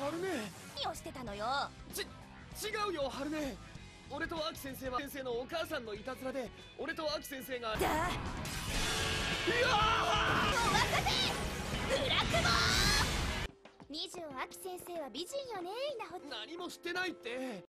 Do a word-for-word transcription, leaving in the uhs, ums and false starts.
春音。 何をしてたのよ。 ち違うよ春音。俺と秋先生は先生のお母さんのいたずらで、俺と秋先生がだ。うわー、 お任せブラックボー。二条秋先生は美人よね。稲穂。 何もしてないって。